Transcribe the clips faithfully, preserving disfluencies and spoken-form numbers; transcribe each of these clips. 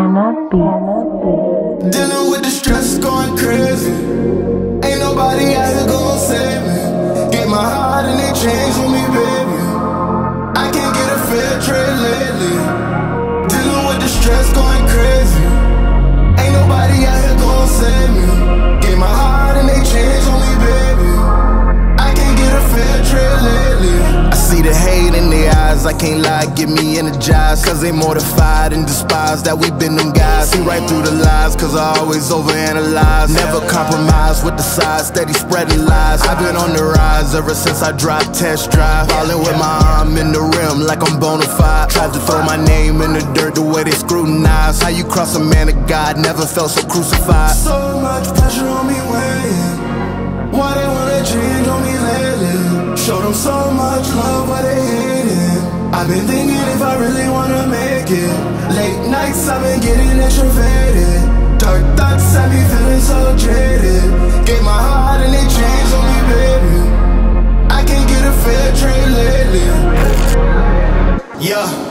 cannot be. Dealing with the stress, going crazy. Ain't nobody out here gon' save me. Get my heart and they change on me, baby. I can't get a fair trade lately. Dealing with the stress, going crazy. Ain't nobody out here gon' save me. Get my heart and they change on me, baby. I can't get a fair trade lately. I see the hate in their eyes, I can't lie, get me energized. Cause they mortified and despised that we been them guys. See right through the lies, cause I always overanalyze. Never compromise with the size, steady spreading lies. I've been on the rise ever since I dropped Test Drive. Falling with my arm in the rim like I'm bona fide. Tried to throw my name in the dirt the way they scrutinize. How you cross a man of God, never felt so crucified. So much pressure on me weighing. Why they wanna change on me lately? Show them so much love, but they hate it. I've been thinking if I really wanna make it. Late nights I've been getting introverted. Dark thoughts have me feeling so jaded. Gave my heart and they changed on me, baby. I can't get a fair trade lately. Yeah.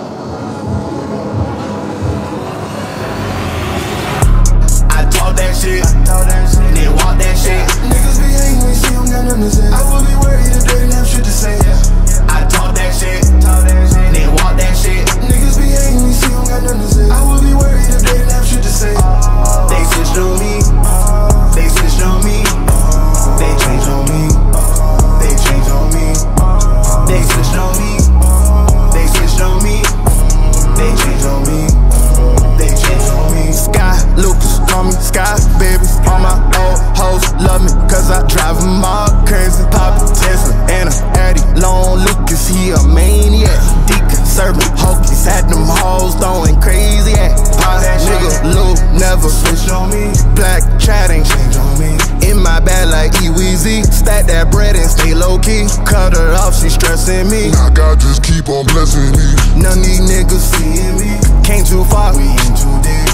I talk that shit, then walk that shit. Niggas be hating me, see them got nothing to say. I would be worried if they didn't have shit to say. I talk that shit, then walk that shit. Niggas be hating me, see them got nothing to say. I would be worried if they didn't have shit to say. They switched on me, they switched on me, they changed on me, they changed on me, they switched on me, they switched on me, they changed on me, they changed on me. Sky Luca, call me Sky, baby. All my old hoes love me, cause I drive them all crazy. Pop a Tesla and a Addy. Long Lucas, he a maniac. Deacon, serving hokies, had them hoes throwing crazy at. Pop that nigga, Lou, never switch on me. Black chatting, change on me. In my bag like E-Weezy. Stack that bread and stay low-key. Cut her off, she stressing me. Now God just keep on blessing me. None of these niggas seeing me. Came too far, we ain't too deep.